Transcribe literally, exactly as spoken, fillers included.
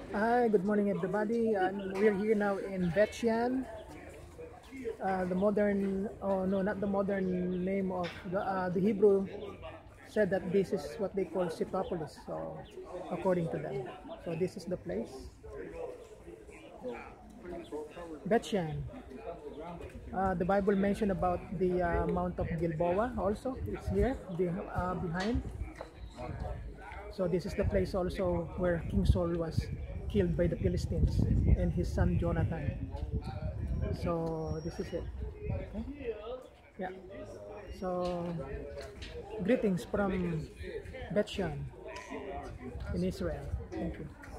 Hi, good morning everybody. And we're here now in Beit Shean. Uh, the modern, oh no, not the modern name of the, uh, the Hebrew said that this is what they call Sitopolis. So, according to them, so this is the place, Beit Shean. Uh, the Bible mentioned about the uh, Mount of Gilboa also. It's here be, uh, behind. So this is the place also where King Saul was killed by the Philistines and his son Jonathan. So this is it. Okay? Yeah. So greetings from Beit Shean in Israel. Thank you.